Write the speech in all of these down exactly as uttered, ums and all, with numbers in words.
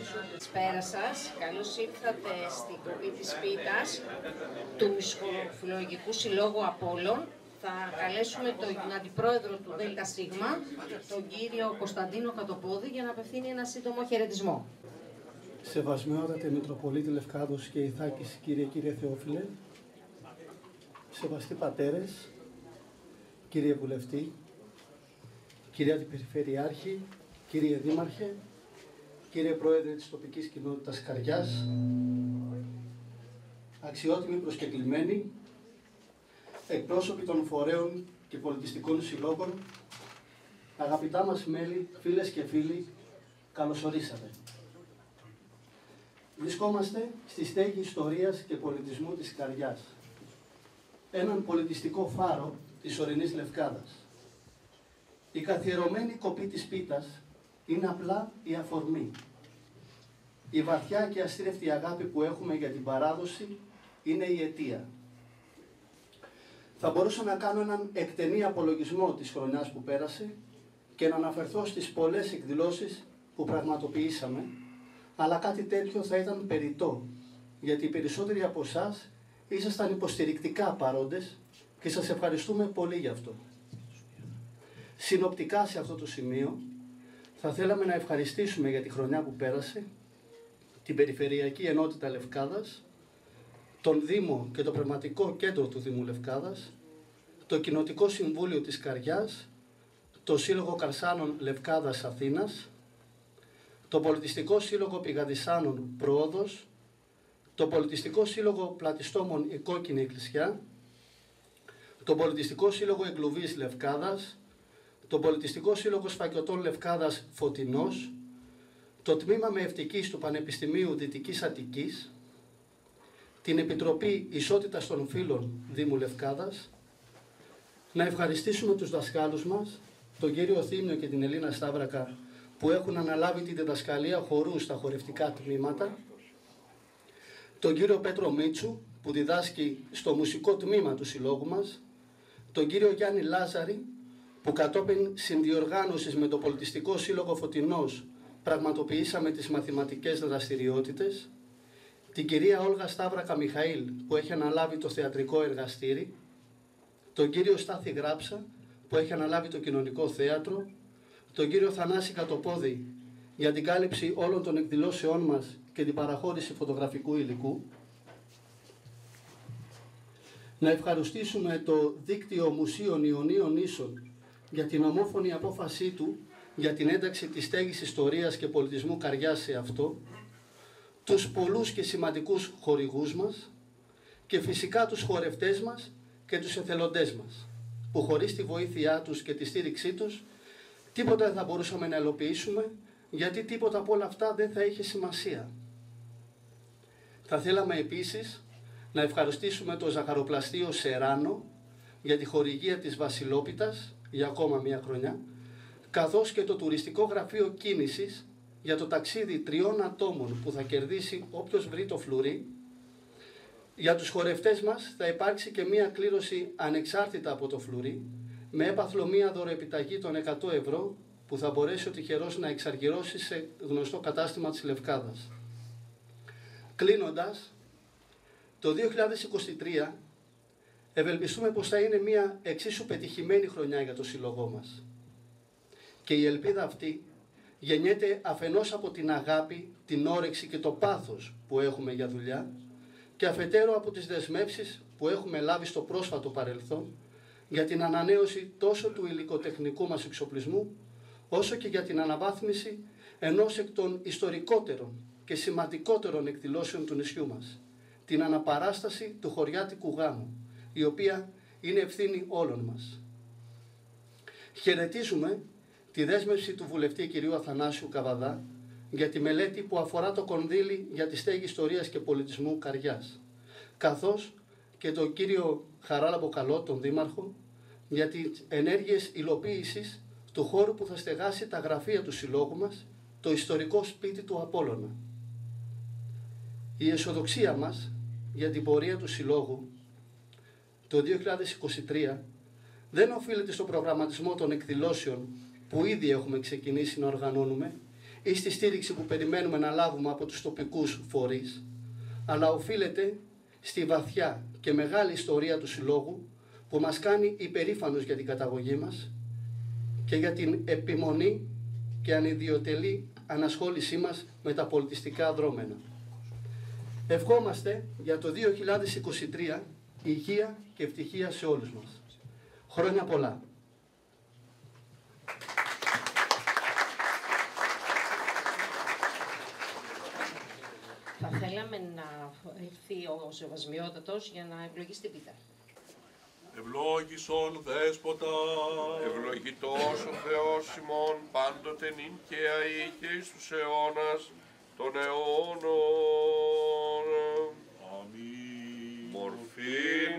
Καλησπέρα σας. Καλώς ήρθατε στην κοπή της πίτας του Μουσικοφιλολογικού Συλλόγου Απόλλων. Θα καλέσουμε τον αντιπρόεδρο του ΔΣ, τον κύριο Κωνσταντίνο Κατοπόδη, για να απευθύνει ένα σύντομο χαιρετισμό. Σεβασμιότατε Μητροπολίτη Λευκάδος και Ιθάκης, κύριε κύριε Θεόφιλε, σεβαστοί πατέρες, κύριε Βουλευτή, κύριε Αντιπεριφερειάρχη, κύριε Δήμαρχε, κύριε Πρόεδρε της τοπικής κοινότητας Καριάς, αξιότιμοι προσκεκλημένοι, εκπρόσωποι των φορέων και πολιτιστικών συλλόγων, αγαπητά μας μέλη, φίλες και φίλοι, καλωσορίσατε. Βρισκόμαστε στη στέγη ιστορίας και πολιτισμού της Καριάς, έναν πολιτιστικό φάρο της ορεινής Λευκάδας. Η καθιερωμένη κοπή της πίτας είναι απλά η αφορμή. Η βαθιά και αστήρευτη αγάπη που έχουμε για την παράδοση είναι η αιτία. Θα μπορούσα να κάνω έναν εκτενή απολογισμό της χρονιάς που πέρασε και να αναφερθώ στις πολλές εκδηλώσεις που πραγματοποιήσαμε, αλλά κάτι τέτοιο θα ήταν περιττό, γιατί οι περισσότεροι από εσάς ήσασταν υποστηρικτικά παρόντες και σας ευχαριστούμε πολύ γι' αυτό. Συνοπτικά σε αυτό το σημείο, θα θέλαμε να ευχαριστήσουμε για τη χρονιά που πέρασε την Περιφερειακή Ενότητα Λευκάδας, τον Δήμο και το Πνευματικό Κέντρο του Δήμου Λευκάδας, το Κοινοτικό Συμβούλιο της Καριάς, το Σύλλογο Καρσάνων Λευκάδας Αθήνας, το Πολιτιστικό Σύλλογο Πηγαδισάνων Πρόοδος, το Πολιτιστικό Σύλλογο Πλατιστόμων Η Κόκκινη Εκκλησιά, το Πολιτιστικό Σύλλογο Εγκλουβής Λευκάδας, το Πολιτιστικό Σύλλογο Σφακιωτών Λευκάδας Φωτεινός, το Τμήμα Μεευτικής του Πανεπιστημίου Δυτικής Αττικής, την Επιτροπή Ισότητας των Φύλων Δήμου Λευκάδας, να ευχαριστήσουμε τους δασκάλους μας, τον κύριο Θήμιο και την Ελίνα Σταύρακα, που έχουν αναλάβει τη διδασκαλία χορού στα χορευτικά τμήματα, τον κύριο Πέτρο Μίτσου, που διδάσκει στο μουσικό τμήμα του συλλόγου μας, τον κύριο Γιάννη Λάζαρη, που κατόπιν συνδιοργάνωσης με το Πολιτιστικό Σύλλογο Φωτεινός πραγματοποιήσαμε τις μαθηματικές δραστηριότητες, την κυρία Όλγα Σταύρακα Μιχαήλ, που έχει αναλάβει το θεατρικό εργαστήρι, τον κύριο Στάθη Γράψα, που έχει αναλάβει το κοινωνικό θέατρο, τον κύριο Θανάση Κατοπόδη για την κάλυψη όλων των εκδηλώσεών μας και την παραχώρηση φωτογραφικού υλικού. Να ευχαριστήσουμε το Δίκτυο Μουσείων Ιωνίων Ίσων για την ομόφωνη απόφασή του για την ένταξη της στέγης ιστορίας και πολιτισμού Καριάς σε αυτό, τους πολλούς και σημαντικούς χορηγούς μας και φυσικά τους χορευτές μας και τους εθελοντές μας, που χωρίς τη βοήθειά τους και τη στήριξή τους τίποτα δεν θα μπορούσαμε να ελοποιήσουμε, γιατί τίποτα από όλα αυτά δεν θα είχε σημασία. Θα θέλαμε επίσης να ευχαριστήσουμε το Ζαχαροπλαστείο Σεράνο για τη χορηγία της Βασιλόπιτας για ακόμα μία χρονιά, καθώς και το Τουριστικό Γραφείο Κίνησης για το ταξίδι τριών ατόμων που θα κερδίσει όποιος βρει το φλουρί. Για τους χορευτές μας θα υπάρξει και μία κλήρωση ανεξάρτητα από το φλουρί, με έπαθλο μία δωροεπιταγή των εκατό ευρώ που θα μπορέσει ο τυχερός να εξαργυρώσει σε γνωστό κατάστημα της Λευκάδας. Κλείνοντας, το δύο χιλιάδες είκοσι τρία ευελπιστούμε πως θα είναι μία εξίσου πετυχημένη χρονιά για το σύλλογό μας. Και η ελπίδα αυτή γεννιέται αφενός από την αγάπη, την όρεξη και το πάθος που έχουμε για δουλειά και αφετέρου από τις δεσμεύσεις που έχουμε λάβει στο πρόσφατο παρελθόν για την ανανέωση τόσο του υλικοτεχνικού μας εξοπλισμού, όσο και για την αναβάθμιση ενός εκ των ιστορικότερων και σημαντικότερων εκδηλώσεων του νησιού μας, την αναπαράσταση του χωριάτικου γάμου, η οποία είναι ευθύνη όλων μας. Χαιρετίζουμε τη δέσμευση του βουλευτή κ. Αθανάσιου Καβαδά για τη μελέτη που αφορά το κονδύλι για τη στέγη ιστορίας και πολιτισμού Καριάς, καθώς και τον κύριο Χαράλαμπο Καλό, τον Δήμαρχο, για τις ενέργειες υλοποίησης του χώρου που θα στεγάσει τα γραφεία του συλλόγου μας, το ιστορικό σπίτι του Απόλλωνα. Η αισιοδοξία μας για την πορεία του συλλόγου το δύο χιλιάδες είκοσι τρία δεν οφείλεται στο προγραμματισμό των εκδηλώσεων που ήδη έχουμε ξεκινήσει να οργανώνουμε ή στη στήριξη που περιμένουμε να λάβουμε από τους τοπικούς φορείς, αλλά οφείλεται στη βαθιά και μεγάλη ιστορία του Συλλόγου που μας κάνει υπερήφανος για την καταγωγή μας και για την επιμονή και ανιδιοτελή ανασχόλησή μας με τα πολιτιστικά δρόμενα. Ευχόμαστε για το δύο χιλιάδες είκοσι τρία υγεία και ευτυχία σε όλους μας. Χρόνια πολλά! Θα θέλαμε να έρθει ο Σεβασμιότατος για να ευλογήσει την πίτα. Ευλόγησον Δέσποτα, ευλογητός ο Θεός ημών πάντοτε νυν και αεί και εις τους αιώνας των αιώνων. αμήν. Μορφήν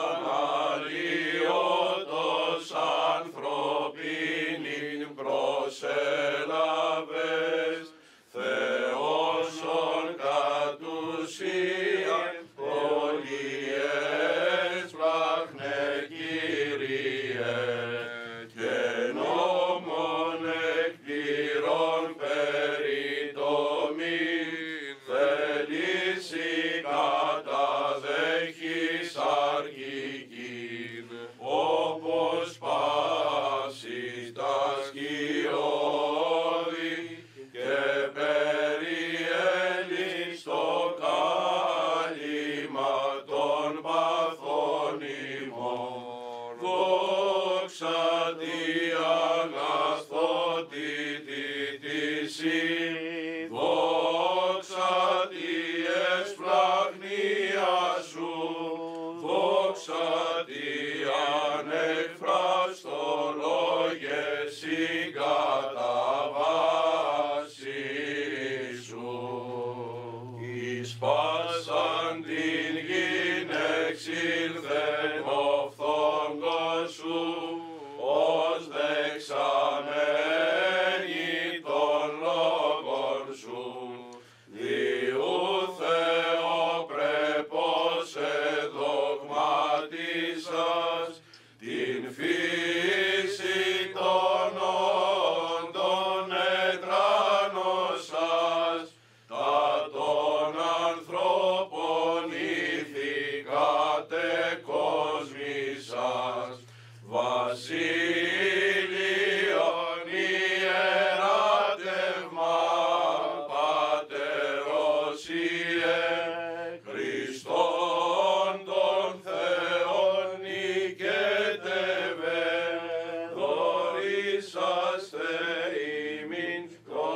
αναλύωτος ανθρωπίνην προσέλαβες, Θεόσον κατ' ουσίαν πολιές πλάχνε Κύριε, και νόμον εκπληρών περιτομήν, θέληση καταδέχεις αρχικήν, όπως πάσης τα σκιώδη και περιέλεις το κάλυμα των παθών ημών. Δόξα τη αγαθότητη της η, δόξα τη εσπλαγνία σου, δόξα τη ανεκφράστο λόγε συγκαταβάση σου. Εις πάσαν την γην εξήλθεν ο φθόγκος σου, ως δεξαμένη των λόγων σου. Διού Θεοπρεπώς εδογματίσας την φύση των όντων ετράνωσας, τα των ανθρώπων ηθικάτε κόσμησας, βασίλειον ιεράτευμα Πατερός Ιε, Χριστόν τον Θεόν νικέτευε, δωρήσαστε ημίν το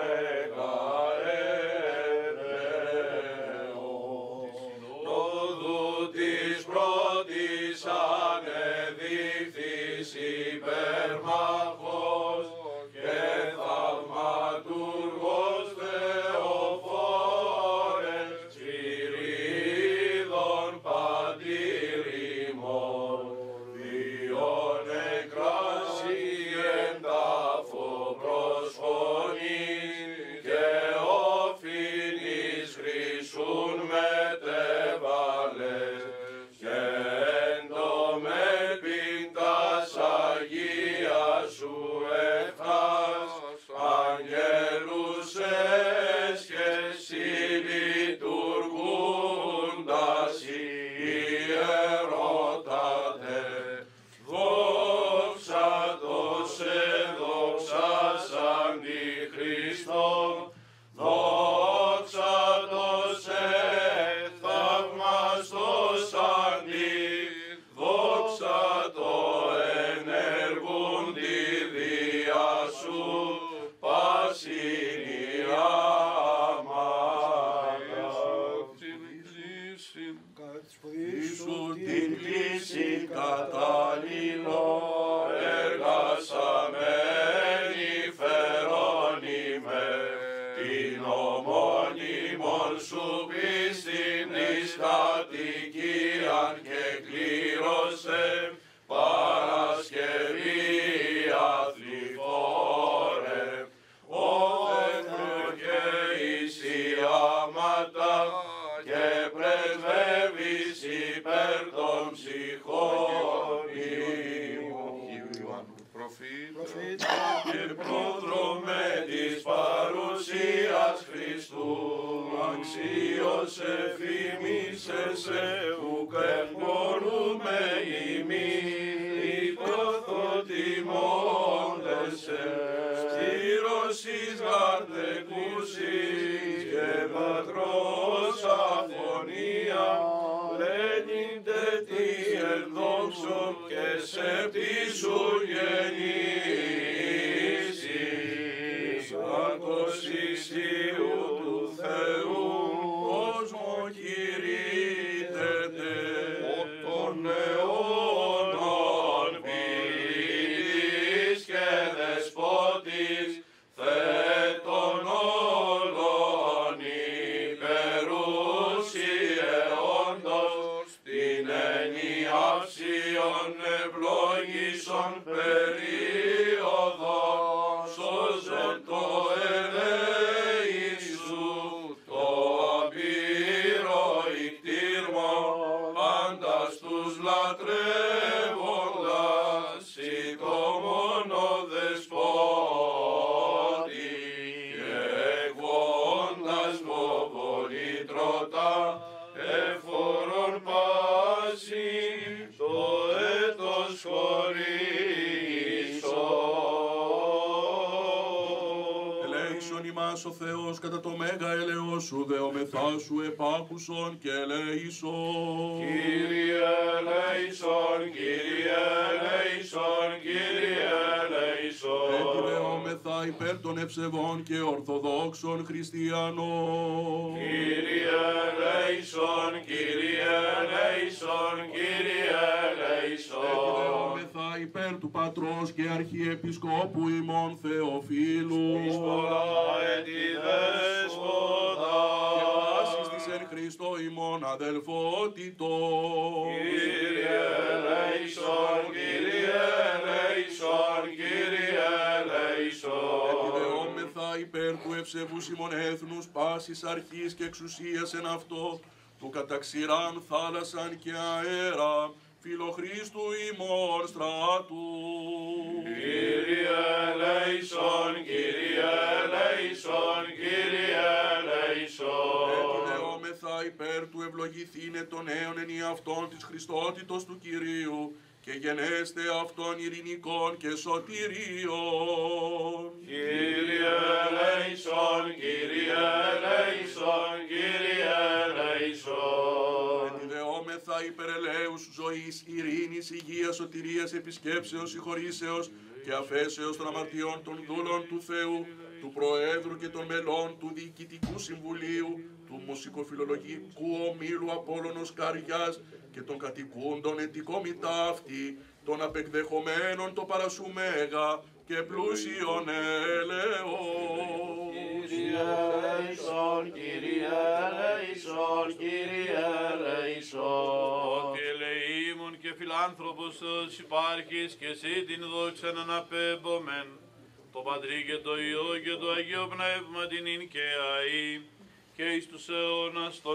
μεγαέρεος. Νόδου της πρώτης ανεδείχθης υπερμαχός και θαυματουργός Θεοφόρε, Σπυρίδων Πατήρ ημών, διόν εκράσει εν τάφο προσφωνής και όφηνης χρυσούν μετέβαλες, και εν το μέλπιν τας Αγίας σου εχθάς, αγγέλους έσχεση λειτουργούντας ιερότατε. Δόξα τόσε, δόξασαν τη Χριστό, δόξα τόσε, θαυμαστόσαν τη, δόξα το ενεργούν τη διά σου, πάσιν η αμάνα. Ιησού την κλίση κατάλληλο, εργασαμένη φερόνιμε, την ομώνυμον σου πίστην εις κατοικίαν και κλήρωσε, Παρασκευή αθληφόρε, όθεκρο και ισιάματα και πρεσβεύεις υπέρ των ψυχών ημών. Προφήτα και πρόδρομε της παρού Θεός εφήμισεσαι, ουκ εμπορούμε ημίν, υποθοτιμώντεσαι, στήρωσης γαρτεκούσης και πατρός αφωνία, λένυντε τι ενδόξω και σε πτήσου γεννήσεις, ακοσίστιου του Θεού, κόσμο κηρύττεται, των αιώνων ποιητής και δεσπότης, θέτων όλων υπερουσιαιόντος, την ενιαύσιον ευλόγησον περίοδον, σώζε το ελέησου, το απείρο ικτήρμο, πάντα στους λατρεύοντας, ή το μόνο δεσπότη, και εκβώντας βοβολήτρωτα, εφορών πάση, το έτος χωρίσον. Ελέησον ημάς ο Θεός κατά το μέγα ελεός σου, δεομεθά σου επάκουσον και ελέησον. Κύριε ελέησον, Κύριε ελέησον, Κύριε ελέησον. Επιδεόμεθα υπέρ των ευσεβών και ορθοδόξων χριστιανών. Κύριε ελέησον, Κύριε ελέησον, Κύριε ελέησον. Επιδεόμεθα υπέρ του Πατρός και Αρχιεπισκόπου ημών Θεοφύλου. Εις πολλά έτη δέσποτα. Και πάσης της εν Χριστώ ημών αδελφότητος. Κύριε ελέησον, Κύριε ελέησον, Κύριε ελέησον. Επιδεόμεθα υπέρ του ευσεβούς ημών έθνους πάσης αρχής και εξουσίας εν αυτό, του καταξηράν θάλασσαν και αέρα, φιλοχρίστου ημών στράτου. Κύριε ελέησον, Κύριε ελέησον, Κύριε ελέησον. Επιδεόμεθα υπέρ του ευλογηθήνε των νέων εν αυτών της Χριστότητος του Κυρίου και γενέστε αυτών ειρηνικών και σωτηρίων. Κύριε ελέησον, Κύριε ελέησον, Κύριε ελέησον. Επιδεόμεθα υπέρ ελέους ζωής, ειρήνης, υγείας, σωτηρίας, επισκέψεως, συγχωρήσεως και αφέσεως των αμαρτιών των δούλων του Θεού, του Προέδρου και των μελών του Διοικητικού Συμβουλίου, του Μουσικοφιλολογικού Ομίλου Απόλλωνος Καριάς και των κατοικούντων ετικόμητα αυτή, των απεκδεχομένων το παρασού μέγα και πλούσιον έλεος. Κύριε ελέησον, Κύριε ελέησον, Κύριε ελέησον. Ότι ελεήμων και φιλάνθρωπος Θεός υπάρχεις και εσύ την δόξα να αναπέμπομεν, το Πατρί και το Υιό και το Αγίο Πνεύμα την ειν και αεί και εις τους αιώνας των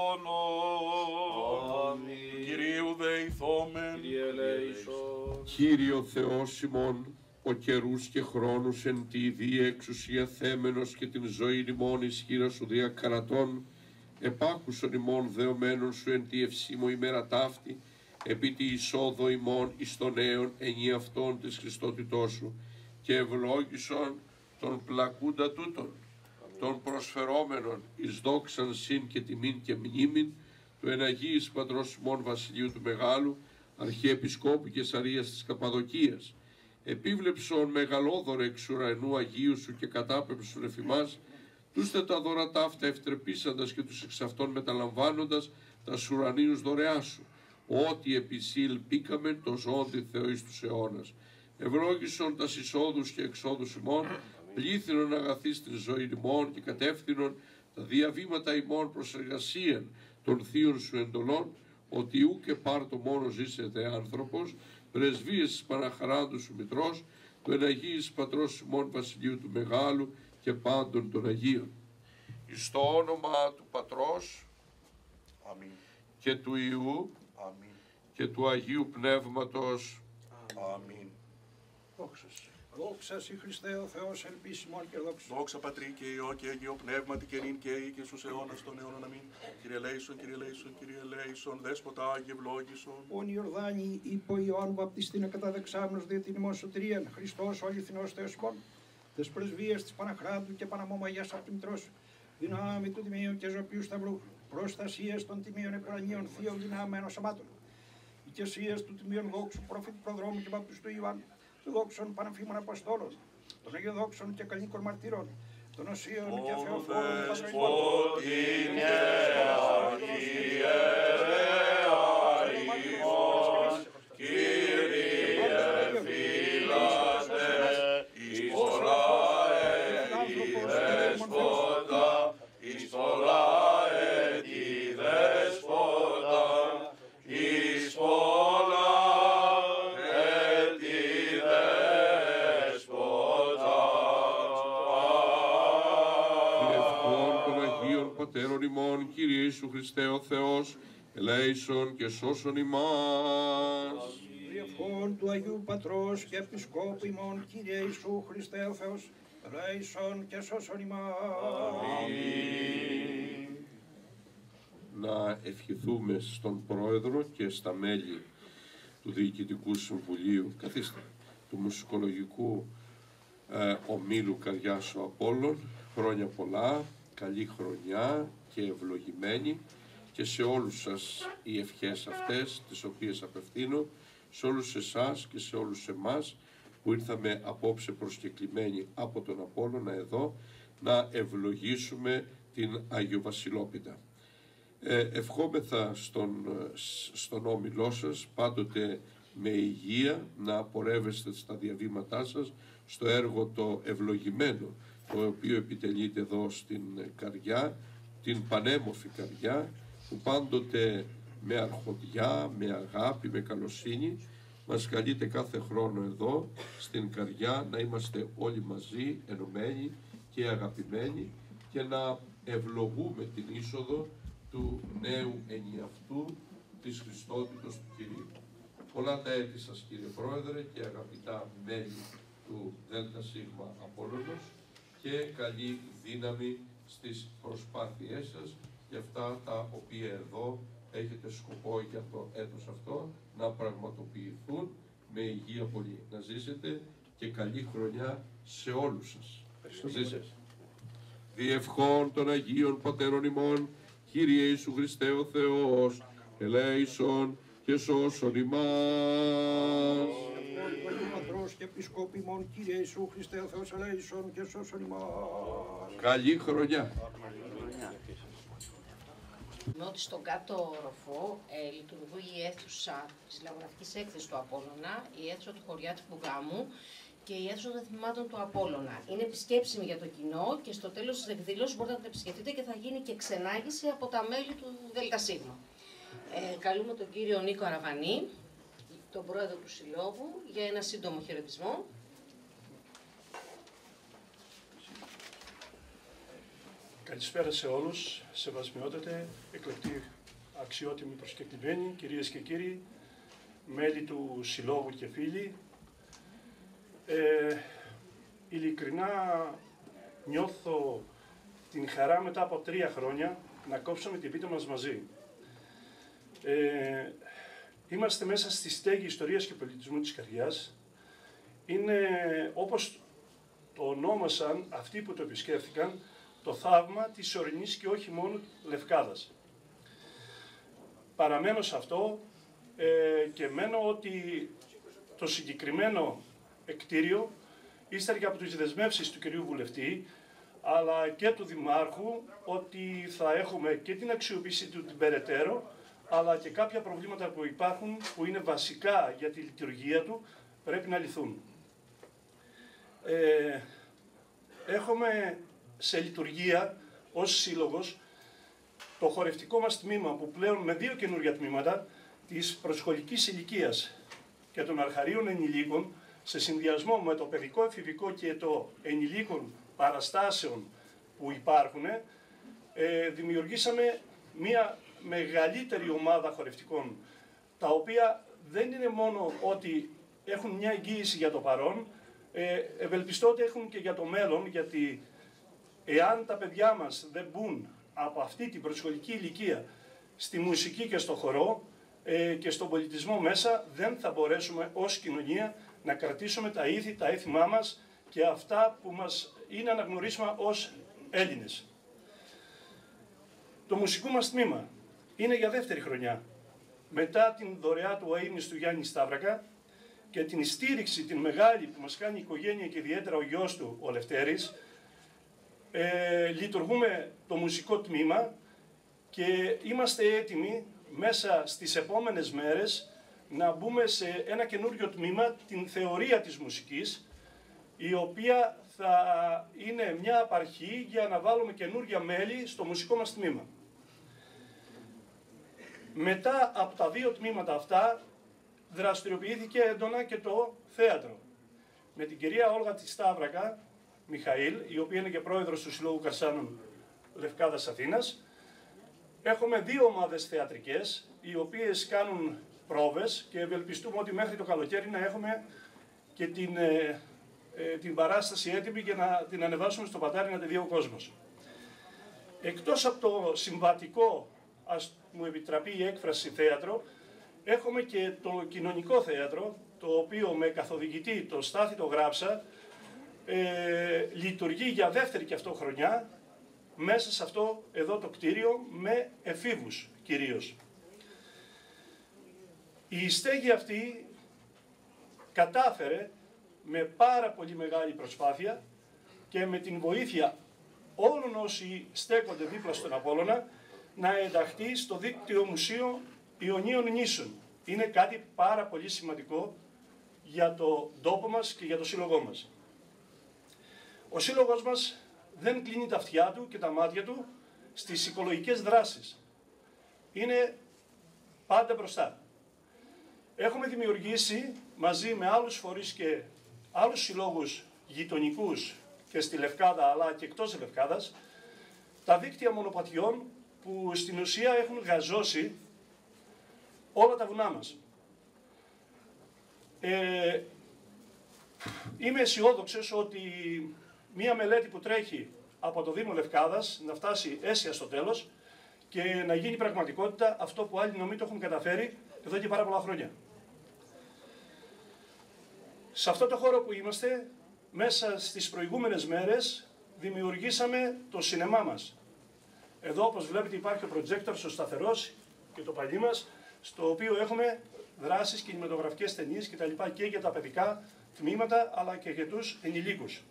αιώνων. Αμήν. Κυρίου δεηθόμεν. Κύριε ελέησον. Κύριο Θεός ημών, ο καιρούς και χρόνους εν τη ιδία εξουσία θέμενος και την ζωή ημών ισχύρα σου διακαρατών, επάκουσον ημών δεωμένων σου εν τη ευσύμω ημέρα ταύτη, επί τη εισόδο ημών εις των νέων ενή αυτών της Χριστότητός σου, και ευλόγησον τον πλακούντα τούτον, των προσφερόμενων εις δόξαν συν και τιμήν και μνήμην, του εν Αγίης Πατρός ημών Βασιλείου του Μεγάλου, Αρχιεπισκόπου Καισαρίας της Καπαδοκίας, επίβλεψον μεγαλόδωρε εξ ουρανού Αγίου σου και κατάπεμψον εφημάς, τους τε τα δώρα ταύτα ευτρεπίσαντας και τους εξ αυτών μεταλαμβάνοντας τα ουρανίους δωρεά σου, ότι επισύλ πήκαμεν το ζώντι Θεό εις τους αιώνας. Ευλόγησον τας εισόδους και εξόδους ημών, πλήθυνον αγαθής στην ζωή ημών και κατεύθυνον τα διαβήματα ημών προς εργασίαν των θείων σου εντολών, ότι ου και πάρτο μόνο ζήσετε άνθρωπος, πρεσβείες της Παναχαράντου σου Μητρός, του εν Αγίης Πατρός ημών Βασιλείου του Μεγάλου και πάντων των Αγίων. Εις το όνομα του Πατρός Αμήν. και του Υιού Αμήν. και του Αγίου Πνεύματος. Αμήν. Δόξα Συ. Δόξα σοι Χριστέ ο Θεός ελπίσιμον και δόξα. Δόξα Πατρί και Υιό και Αγίο Πνεύματι και νυν και ή και στους αιώνας των αιώνων. Αμήν. Κύριε Λέησον, Κύριε Λέησον, Κύριε Λέησον, Δέσποτα Άγιε ευλόγησον. Ον Ιορδάνη υπό Ιωάννου Βαπτιστήνα καταδεξάμενος δια την ημών σωτηρίαν, Χριστός ο αληθινός Θεός ημών, τες πρεσβείες της Παναχράντου και Παναμόμαγιας από τη Μητρός, δυνάμει του Τιμίου και Ζωπίου Σταυρού, προστασίες των Τιμίων Επουρανίων Θείων δυνάμενων Σαμμάτων, οικεσίες του Τιμίων Δόξου Προφήτη Προδρόμου και Βαπτιστού Ιωάννου, των δόξων Παναμφήμων Αποστόλων, των Αγιοδόξων και Καλλίκων Μαρτύρων, των Οσίων και Θεοφόρων Κύριε Ιησού Χριστέ ο Θεός, ελέησον και σώσον ημάς. Διευχών του Αγίου Πατρός και Επισκόπου ημών, Κύριε Ιησού Χριστέ ο Θεός, ελέησον και σώσον ημάς. Αμήν. Να ευχηθούμε στον Πρόεδρο και στα μέλη του Διοικητικού Συμβουλίου, καθίστε, του Μουσικολογικού ε, Ομίλου Καρδιάς ο Απόλλων, χρόνια πολλά, καλή χρονιά και ευλογημένη, και σε όλους σας οι ευχές αυτές τις οποίες απευθύνω, σε όλους εσάς και σε όλους εμάς που ήρθαμε απόψε προσκεκλημένοι από τον Απόλλωνα εδώ να ευλογήσουμε την Αγιοβασιλόπιτα. Ε, ευχόμεθα στον, στον όμιλό σας πάντοτε με υγεία, να πορεύεστε στα διαβήματά σας στο έργο το ευλογημένο το οποίο επιτελείται εδώ στην Καρδιά, την πανέμορφη Καρδιά, που πάντοτε με αρχοντιά, με αγάπη, με καλοσύνη μας καλείται κάθε χρόνο εδώ στην Καρδιά να είμαστε όλοι μαζί ενωμένοι και αγαπημένοι και να ευλογούμε την είσοδο του νέου ενιαυτού της Χριστότητος του Κυρίου. Πολλά τα έτη σας, κύριε Πρόεδρε και αγαπητά μέλη του ΔΣ Απόλλωνος, και καλή δύναμη στις προσπάθειές σας για αυτά τα οποία εδώ έχετε σκοπό για το έτος αυτό να πραγματοποιηθούν με υγεία πολύ. Να ζήσετε και καλή χρονιά σε όλους σας. Ζήσετε. Διευχών των Αγίων Πατέρων ημών, Κύριε Ιησού Χριστέ ο Θεός, ελέησον και σώσον ημάς. Πατρός και Επισκόπου ημών, Κύριε Ιησού Χριστέ ο Θεός, ελέησον και σώσον ημάς. Καλή χρονιά. Ότι στον κάτω οροφό ε, λειτουργεί η αίθουσα της λαογραφικής έκθεσης του Απόλλωνα, η αίθουσα του χωριάτη Φουγκάμου και η αίθουσα των θυμάτων του Απόλλωνα. Είναι επισκέψιμη για το κοινό και στο τέλος της εκδήλωσης μπορείτε να την επισκεφτείτε και θα γίνει και ξενάγηση από τα μέλη του ΔΣ. Ε, καλούμε τον κύριο Νίκο Αραβανή, τον πρόεδρο του Συλλόγου, για ένα σύντομο χαιρετισμό. Καλησπέρα σε όλους, σεβασμιότατε, εκλεκτοί αξιότιμοι προσκεκλημένοι, κυρίες και κύριοι, μέλη του Συλλόγου και φίλοι. Ε, ειλικρινά νιώθω την χαρά μετά από τρία χρόνια να κόψουμε την πίτα μας μαζί. Ε, είμαστε μέσα στη στέγη ιστορίας και πολιτισμού της Καρδιάς. Είναι, όπως το ονόμασαν αυτοί που το επισκέφθηκαν, το θαύμα της ορεινής και όχι μόνο Λευκάδας. Παραμένω σε αυτό ε, και μένω ότι το συγκεκριμένο εκτίριο, ύστερα και από τις δεσμεύσεις του κυρίου Βουλευτή, αλλά και του Δημάρχου, ότι θα έχουμε και την αξιοποίηση του την περαιτέρω, αλλά και κάποια προβλήματα που υπάρχουν, που είναι βασικά για τη λειτουργία του, πρέπει να λυθούν. Ε, έχουμε σε λειτουργία ως σύλλογος το χορευτικό μας τμήμα, που πλέον με δύο καινούργια τμήματα της προσχολικής ηλικίας και των αρχαρίων ενηλίκων, σε συνδυασμό με το παιδικό, εφηβικό και το ενηλίκων παραστάσεων που υπάρχουν, ε, δημιουργήσαμε μία μεγαλύτερη ομάδα χορευτικών, τα οποία δεν είναι μόνο ότι έχουν μια εγγύηση για το παρόν, Ε, ευελπιστώ ότι έχουν και για το μέλλον, γιατί εάν τα παιδιά μας δεν μπουν από αυτή την προσχολική ηλικία στη μουσική και στο χορό ε, και στον πολιτισμό μέσα, δεν θα μπορέσουμε ως κοινωνία να κρατήσουμε τα ήθη, τα έθιμά μας και αυτά που μας είναι αναγνωρίσιμα ως Έλληνες. Το μουσικό μας τμήμα είναι για δεύτερη χρονιά. Μετά την δωρεά του αείμνης του Γιάννη Σταύρακα και την στήριξη την μεγάλη που μας κάνει η οικογένεια και ιδιαίτερα ο γιος του, ο Λευτέρης, ε, λειτουργούμε το μουσικό τμήμα και είμαστε έτοιμοι μέσα στις επόμενες μέρες να μπούμε σε ένα καινούριο τμήμα, την θεωρία της μουσικής, η οποία θα είναι μια απαρχή για να βάλουμε καινούργια μέλη στο μουσικό μας τμήμα. Μετά από τα δύο τμήματα αυτά δραστηριοποιήθηκε έντονα και το θέατρο. Με την κυρία Όλγα της Σταύρακα, Μιχαήλ, η οποία είναι και πρόεδρος του Συλλόγου Καρσάνων Λευκάδας Αθήνας, έχουμε δύο ομάδες θεατρικές, οι οποίες κάνουν πρόβες και ευελπιστούμε ότι μέχρι το καλοκαίρι να έχουμε και την, ε, ε, την παράσταση έτοιμη για να την ανεβάσουμε στο πατάρι να τη δει ο κόσμος. Εκτός από το συμβατικό, ας μου επιτραπεί η έκφραση, θέατρο, έχουμε και το κοινωνικό θέατρο, το οποίο με καθοδηγητή το Στάθη το Γράψα ε, λειτουργεί για δεύτερη και αυτό χρονιά μέσα σε αυτό εδώ το κτίριο με εφήβους κυρίως. Η στέγη αυτή κατάφερε με πάρα πολύ μεγάλη προσπάθεια και με την βοήθεια όλων όσοι στέκονται δίπλα στον Απόλλωνα να ενταχθεί στο δίκτυο Μουσείο Ιωνίων Νήσων. Είναι κάτι πάρα πολύ σημαντικό για το τόπο μας και για το σύλλογό μας. Ο σύλλογος μας δεν κλείνει τα αυτιά του και τα μάτια του στις οικολογικές δράσεις. Είναι πάντα μπροστά. Έχουμε δημιουργήσει μαζί με άλλους φορείς και άλλους συλλόγους γειτονικούς και στη Λευκάδα αλλά και εκτός Λευκάδας τα δίκτυα μονοπατιών που στην ουσία έχουν γαζώσει όλα τα βουνά μας. Ε, είμαι αισιόδοξος ότι μία μελέτη που τρέχει από το Δήμο Λευκάδας να φτάσει αίσια στο τέλος και να γίνει πραγματικότητα αυτό που άλλοι νομοί το έχουν καταφέρει εδώ και πάρα πολλά χρόνια. Σε αυτό το χώρο που είμαστε, μέσα στις προηγούμενες μέρες, δημιουργήσαμε το σινεμά μας. Εδώ, όπως βλέπετε, υπάρχει ο προτζέκτορ ο σταθερός και το παλί μας, στο οποίο έχουμε δράσεις, κινηματογραφικές ταινίες κτλ. Και για τα παιδικά τμήματα, αλλά και για τους ενηλίκους.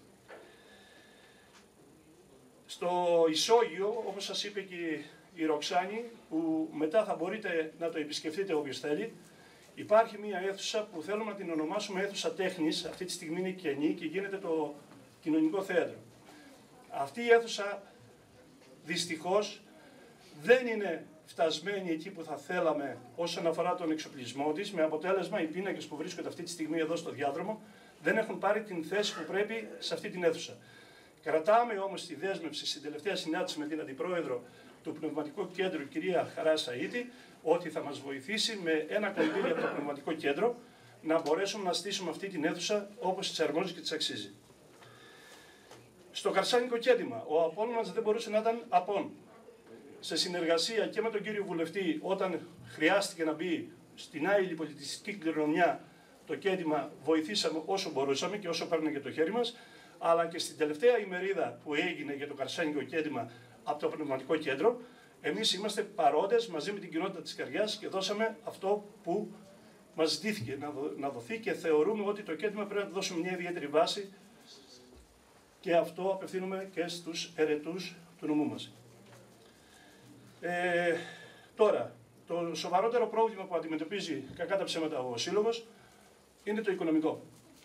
Στο ισόγειο, όπως σας είπε και η Ροξάνη, που μετά θα μπορείτε να το επισκεφτείτε όποιος θέλει, υπάρχει μια αίθουσα που θέλουμε να την ονομάσουμε αίθουσα τέχνης, αυτή τη στιγμή είναι κενή και γίνεται το κοινωνικό θέατρο. Αυτή η αίθουσα δυστυχώς δεν είναι φτασμένη εκεί που θα θέλαμε όσον αφορά τον εξοπλισμό της, με αποτέλεσμα οι πίνακες που βρίσκονται αυτή τη στιγμή εδώ στο διάδρομο δεν έχουν πάρει την θέση που πρέπει σε αυτή την αίθουσα. Κρατάμε όμως τη δέσμευση στην τελευταία συνάντηση με την Αντιπρόεδρο του Πνευματικού Κέντρου, κυρία Χαρά Σαΐτη, ότι θα μας βοηθήσει με ένα κονδύλι από το Πνευματικό Κέντρο να μπορέσουμε να στήσουμε αυτή την αίθουσα όπως της αρμόζει και της αξίζει. Στο Καρσάνικο Κέντημα, ο Απόλλωνας δεν μπορούσε να ήταν απόν. Σε συνεργασία και με τον κύριο Βουλευτή, όταν χρειάστηκε να μπει στην άειλη πολιτιστική κληρονομιά το κέντημα, βοηθήσαμε όσο μπορούσαμε και όσο παίρνει και το χέρι μας, αλλά και στην τελευταία ημερίδα που έγινε για το Καρσάνικο Κέντημα από το Πνευματικό Κέντρο, εμείς είμαστε παρόντες μαζί με την κοινότητα της Καριάς και δώσαμε αυτό που μας ζητήθηκε να, δο, να δοθεί και θεωρούμε ότι το κέντημα πρέπει να του δώσουμε μια ιδιαίτερη βάση και αυτό απευθύνουμε και στους ερετούς του νομού μας. Ε, τώρα, το σοβαρότερο πρόβλημα που αντιμετωπίζει κακά τα ψέματα ο Σύλλογος είναι το οικονομικό.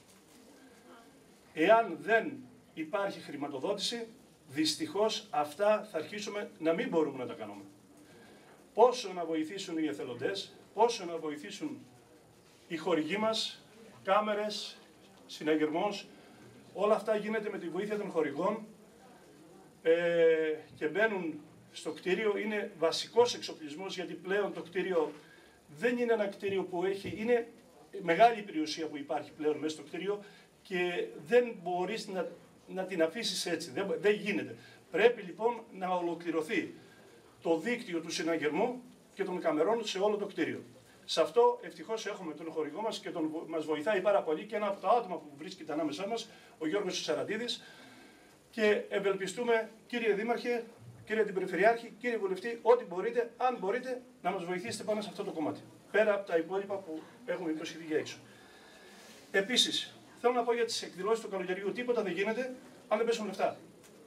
Εάν δεν υπάρχει χρηματοδότηση, δυστυχώς αυτά θα αρχίσουμε να μην μπορούμε να τα κάνουμε. Πόσο να βοηθήσουν οι εθελοντές, πόσο να βοηθήσουν οι χορηγοί μας, κάμερες, συναγερμός, όλα αυτά γίνεται με τη βοήθεια των χορηγών ε, και μπαίνουν στο κτίριο. Είναι βασικός εξοπλισμός, γιατί πλέον το κτίριο δεν είναι ένα κτίριο που έχει, είναι μεγάλη περιουσία που υπάρχει πλέον μέσα στο κτίριο και δεν μπορείς να, να την αφήσεις έτσι. Δεν, δεν γίνεται. Πρέπει λοιπόν να ολοκληρωθεί το δίκτυο του συναγερμού και των καμερών σε όλο το κτίριο. Σε αυτό ευτυχώς έχουμε τον χορηγό μας και τον, μας βοηθάει πάρα πολύ και ένα από τα άτομα που βρίσκεται ανάμεσά μας, ο Γιώργος Σαραντίδης, και ευελπιστούμε, κύριε Δήμαρχε, κύριε Αντιπεριφερειάρχη, κύριε Βουλευτή, ό,τι μπορείτε, αν μπορείτε, να μας βοηθήσετε πάνω σε αυτό το κομμάτι. Πέρα από τα υπόλοιπα που έχουμε υποσχεθεί για έξω. Επίσης, θέλω να πω για τις εκδηλώσεις του καλοκαιριού: τίποτα δεν γίνεται αν δεν πέσουν λεφτά.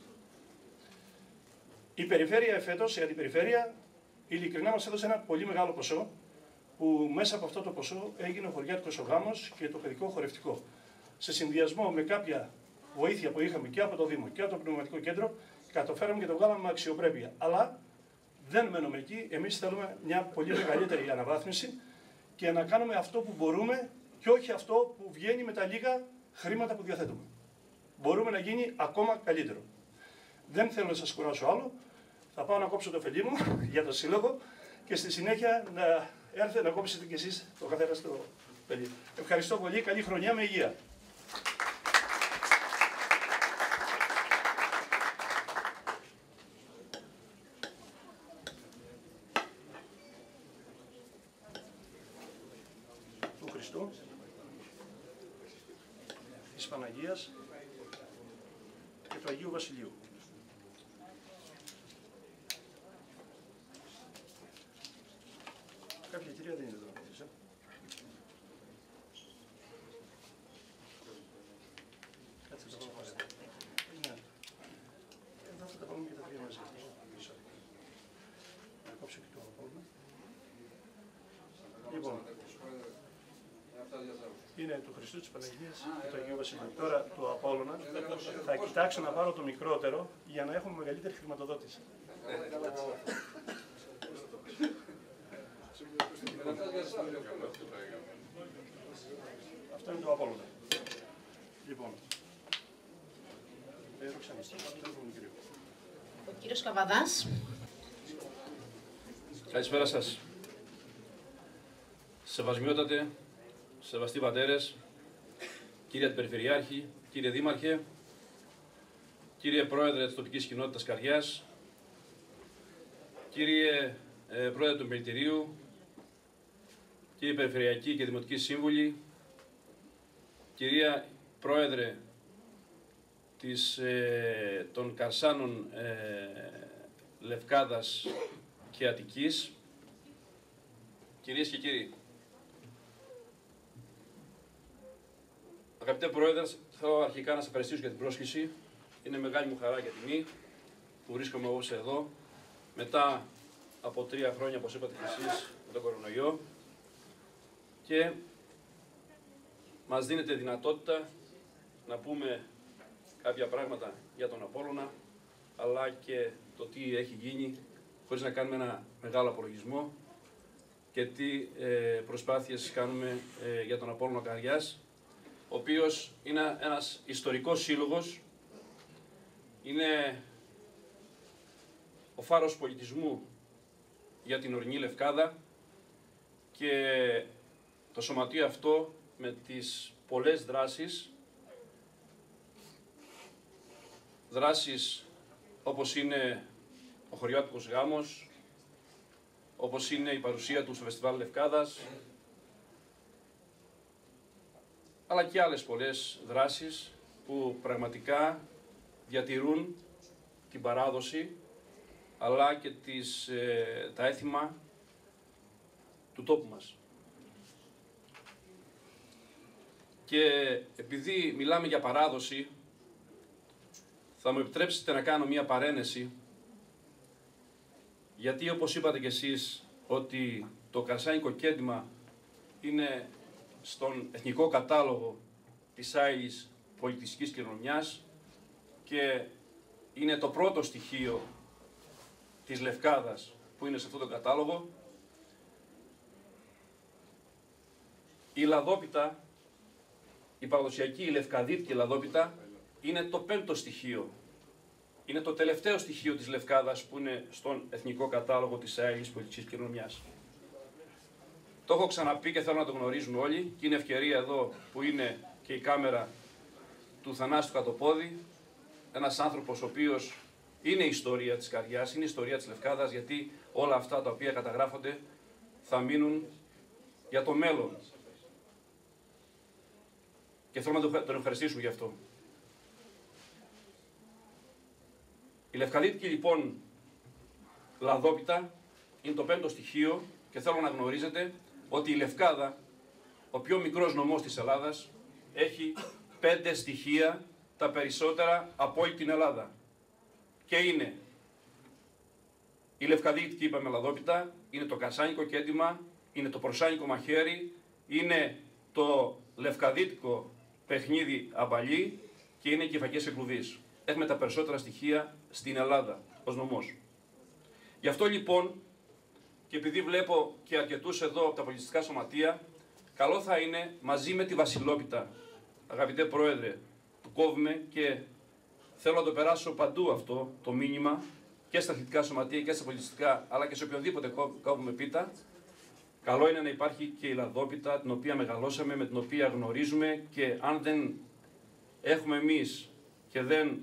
Η περιφέρεια εφέτος, η αντιπεριφέρεια, ειλικρινά μας έδωσε ένα πολύ μεγάλο ποσό, που μέσα από αυτό το ποσό έγινε ο χωριάτικος ο γάμος και το παιδικό χορευτικό. Σε συνδυασμό με κάποια βοήθεια που είχαμε και από το Δήμο και από το Πνευματικό Κέντρο, καταφέραμε και το βγάλαμε με αξιοπρέπεια. Αλλά δεν μένουμε εκεί. Εμείς θέλουμε μια πολύ μεγαλύτερη αναβάθμιση και να κάνουμε αυτό που μπορούμε και όχι αυτό που βγαίνει με τα λίγα χρήματα που διαθέτουμε. Μπορούμε να γίνει ακόμα καλύτερο. Δεν θέλω να σας κουράσω άλλο. Θα πάω να κόψω το φελί μου για το σύλλογο και στη συνέχεια να έρθετε να κόψετε κι εσείς το καθένα στο φελί. Ευχαριστώ πολύ. Καλή χρονιά με υγεία. Του Χριστού, της Παναγίας και του Αγίου Βασιλείου. Κάποια κυρία δεν είναι εδώ. Κάτσε το πάω μαζί. Ναι. Εδώ θα τα πάμε και τα τρία μαζί. Να κόψω και το απόλυμα. Λοιπόν, είναι του Χριστού, της Παναγίας και του Αγίου Βασιλείου. Τώρα του Απόλλωνα θα κοιτάξω να πάρω το μικρότερο για να έχουμε μεγαλύτερη χρηματοδότηση. Αυτό είναι το Απόλλωνα. Λοιπόν, ο κύριος Καβαδάς. Καλησπέρα σας. Σεβασμιότατε, σεβαστοί πατέρες, κύριε Αντιπεριφερειάρχη, κύριε Δήμαρχε, κύριε Πρόεδρε της τοπικής κοινότητας Καριάς, κύριε ε, Πρόεδρε του Μελητηρίου, κύριε Περιφερειακή και Δημοτική Σύμβουλη, κυρία Πρόεδρε της, ε, των Καρσάνων ε, Λευκάδας και Αττικής, κυρίες και κύριοι. Αγαπητέ Πρόεδρε, θέλω αρχικά να σας ευχαριστήσω για την πρόσκληση. Είναι μεγάλη μου χαρά και τιμή που βρίσκομαι απόψε εδώ, μετά από τρία χρόνια, όπως είπατε και εσείς, με τον κορονοϊό, και μας δίνεται δυνατότητα να πούμε κάποια πράγματα για τον Απόλλωνα, αλλά και το τι έχει γίνει, χωρίς να κάνουμε ένα μεγάλο απολογισμό και τι ε, προσπάθειες κάνουμε ε, για τον Απόλλωνα Καριάς, ο οποίος είναι ένας ιστορικός σύλλογος, είναι ο φάρος πολιτισμού για την ορεινή Λευκάδα και το σωματείο αυτό με τις πολλές δράσεις, δράσεις όπως είναι ο χωριάτικος γάμος, όπως είναι η παρουσία του στο Φεστιβάλ Λευκάδας, αλλά και άλλες πολλές δράσεις που πραγματικά διατηρούν την παράδοση, αλλά και τις, ε, τα έθιμα του τόπου μας. Και επειδή μιλάμε για παράδοση, θα μου επιτρέψετε να κάνω μία παρένεση, γιατί όπως είπατε κι εσείς ότι το καρσάνικο κέντημα είναι στον εθνικό κατάλογο της άειλης πολιτιστικής κληρονομιάς και είναι το πρώτο στοιχείο της Λευκάδας που είναι σε αυτόν τον κατάλογο. Η λαδόπιτα, η παραδοσιακή η λευκαδίτικη λαδόπιτα, είναι το πέμπτο στοιχείο. Είναι το τελευταίο στοιχείο της Λευκάδας που είναι στον εθνικό κατάλογο της άειλης πολιτιστικής κληρονομιάς. Το έχω ξαναπεί και θέλω να το γνωρίζουν όλοι και είναι ευκαιρία εδώ που είναι και η κάμερα του Θανάση του Κατοπόδη, ένας άνθρωπος ο οποίος είναι η ιστορία της Καριάς, είναι η ιστορία της Λευκάδας, γιατί όλα αυτά τα οποία καταγράφονται θα μείνουν για το μέλλον. Και θέλω να τον ευχαριστήσουμε γι' αυτό. Η Λευκαδίτικη λοιπόν λαδόπιτα είναι το πέμπτο στοιχείο και θέλω να γνωρίζετε ότι η Λευκάδα, ο πιο μικρός νομός της Ελλάδας, έχει πέντε στοιχεία, τα περισσότερα από όλη την Ελλάδα. Και είναι η Λευκαδίτικη, είπαμε, λαδόπιτα, είναι το Κασάνικο κέντημα, είναι το Προσάνικο μαχαίρι, είναι το Λευκαδίτικο παιχνίδι αμπαλί και είναι και οι φακές εκλουδής. Έχουμε τα περισσότερα στοιχεία στην Ελλάδα ως νομός. Γι' αυτό λοιπόν, και επειδή βλέπω και αρκετούς εδώ από τα πολιτιστικά σωματεία, καλό θα είναι μαζί με τη Βασιλόπιτα, αγαπητέ Πρόεδρε, που κόβουμε, και θέλω να το περάσω παντού αυτό το μήνυμα, και στα αθλητικά σωματεία και στα πολιτιστικά, αλλά και σε οποιονδήποτε κόβουμε πίτα. Καλό είναι να υπάρχει και η λαδόπιτα, την οποία μεγαλώσαμε, με την οποία γνωρίζουμε, και αν δεν έχουμε εμείς και δεν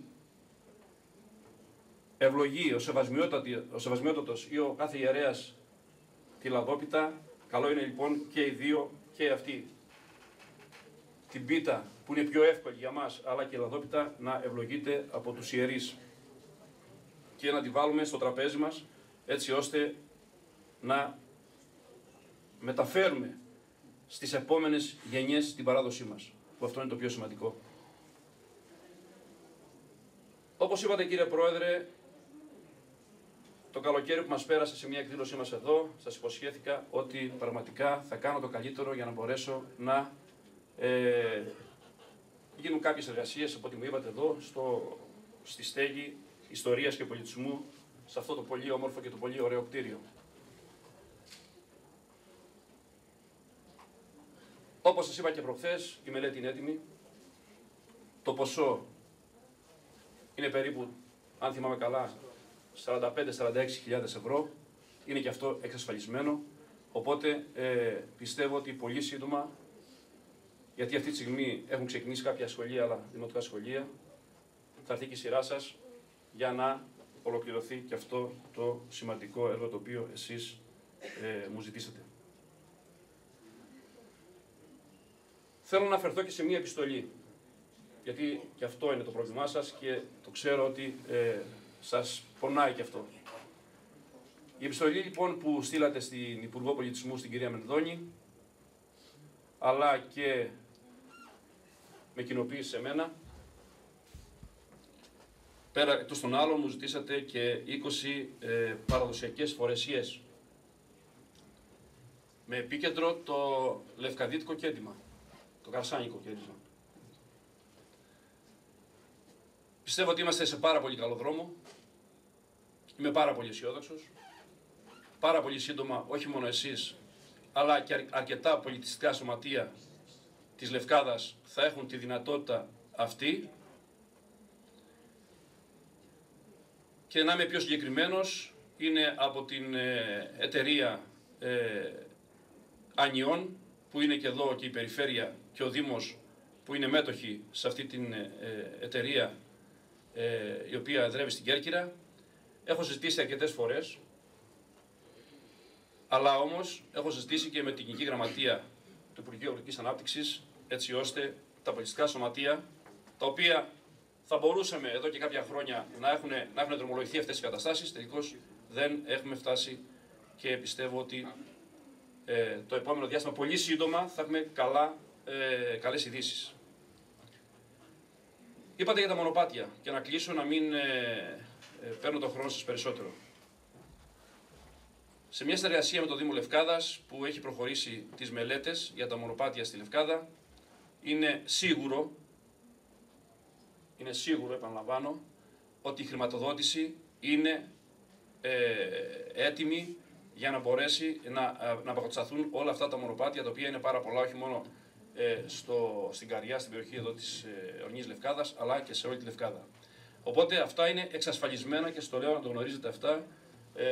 ευλογεί ο Σεβασμιότατος ή ο κάθε ιερέας τη λαδόπιτα, καλό είναι λοιπόν και οι δύο, και αυτή την πίτα που είναι πιο εύκολη για μας, αλλά και η λαδόπιτα, να ευλογείται από τους ιερείς και να τη βάλουμε στο τραπέζι μας, έτσι ώστε να μεταφέρουμε στις επόμενες γενιές την παράδοσή μας, που αυτό είναι το πιο σημαντικό. Όπως είπατε, κύριε Πρόεδρε, το καλοκαίρι που μας πέρασε σε μια εκδήλωσή μας εδώ, σας υποσχέθηκα ότι πραγματικά θα κάνω το καλύτερο για να μπορέσω να ε, γίνουν κάποιες εργασίες, από ό,τι μου είπατε εδώ, στο, στη στέγη ιστορίας και πολιτισμού, σε αυτό το πολύ όμορφο και το πολύ ωραίο κτίριο. Όπως σας είπα και προχθές, η μελέτη είναι έτοιμη. Το ποσό είναι περίπου, αν θυμάμαι καλά, σαράντα πέντε με σαράντα έξι χιλιάδες ευρώ. Είναι και αυτό εξασφαλισμένο. Οπότε ε, πιστεύω ότι πολύ σύντομα, γιατί αυτή τη στιγμή έχουν ξεκινήσει κάποια σχολεία, αλλά δημοτικά σχολεία, θα έρθει και η σειρά σας για να ολοκληρωθεί και αυτό το σημαντικό έργο το οποίο εσείς ε, μου ζητήσατε. Θέλω να αναφερθώ και σε μία επιστολή, γιατί και αυτό είναι το πρόβλημά σας και το ξέρω ότι ε, σας πονάει και αυτό. Η επιστολή λοιπόν που στείλατε στην Υπουργό Πολιτισμού, στην κυρία Μενδώνη, αλλά και με κοινοποίηση σε μένα, πέρα εκτός των άλλων μου ζητήσατε και είκοσι ε, παραδοσιακές φορεσιές, με επίκεντρο το Λευκαδίτικο κέντημα, το Καρσάνικο κέντημα. Πιστεύω ότι είμαστε σε πάρα πολύ καλό δρόμο. Είμαι πάρα πολύ αισιόδοξος. Πάρα πολύ σύντομα, όχι μόνο εσείς, αλλά και αρκετά πολιτιστικά σωματεία της Λευκάδας θα έχουν τη δυνατότητα αυτή. Και να είμαι πιο συγκεκριμένος, είναι από την ε, εταιρεία ε, Ανιών, που είναι και εδώ και η Περιφέρεια και ο Δήμος που είναι μέτοχοι σε αυτή την ε, εταιρεία ε, η οποία εδρεύει στην Κέρκυρα. Έχω συζητήσει αρκετές φορές, αλλά όμως έχω συζητήσει και με την Γενική Γραμματεία του Υπουργείου Αγροτικής Ανάπτυξης, έτσι ώστε τα πολιτιστικά σωματεία, τα οποία θα μπορούσαμε εδώ και κάποια χρόνια να έχουν, να έχουν δρομολογηθεί αυτές οι καταστάσεις, τελικώς δεν έχουμε φτάσει, και πιστεύω ότι ε, το επόμενο διάστημα πολύ σύντομα θα έχουμε καλά, ε, καλές ειδήσεις. Είπατε για τα μονοπάτια, και να κλείσω, να μην ε, ε, παίρνω τον χρόνο σας περισσότερο. Σε μια συνεργασία με το Δήμο Λευκάδας, που έχει προχωρήσει τις μελέτες για τα μονοπάτια στη Λευκάδα, είναι σίγουρο, είναι σίγουρο, επαναλαμβάνω, ότι η χρηματοδότηση είναι ε, έτοιμη για να μπορέσει να, να αποκατασταθούν όλα αυτά τα μονοπάτια, τα οποία είναι πάρα πολλά, όχι μόνο ε, στο, στην Καριά, στην περιοχή εδώ της ε, Ορεινής Λευκάδας, αλλά και σε όλη τη Λευκάδα. Οπότε αυτά είναι εξασφαλισμένα και στο λέω να το γνωρίζετε αυτά ε,